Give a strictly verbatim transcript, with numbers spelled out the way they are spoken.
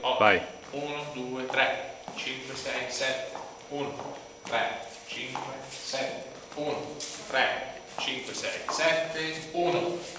otto. Vai. uno, due, tre, cinque, sei, sette. uno, tre, cinque, sette. uno, tre, cinque, sei, sette. uno,